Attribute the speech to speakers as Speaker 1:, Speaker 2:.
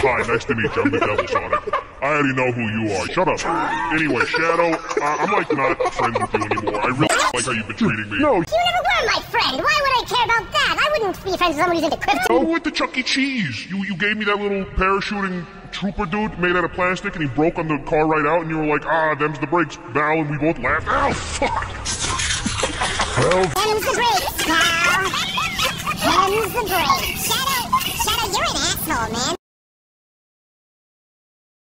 Speaker 1: Hi, nice to meet you. I'm the Devil Sonic. I already know who you are. Shut up. Anyway, Shadow, I'm like not friends with you anymore. I really like how you've been treating me. No.
Speaker 2: You never were my friend. Why would I care about that? I wouldn't be friends with someone who's into crypto.
Speaker 1: Oh, with the Chuck E. Cheese. You gave me that little parachuting trooper dude made out of plastic, and he broke on the car right out, and you were like, them's the brakes, Val, and we both laughed. Oh, fuck. Well,
Speaker 2: them's the brakes, pal. Them's the brakes. Shadow, you're an asshole, man.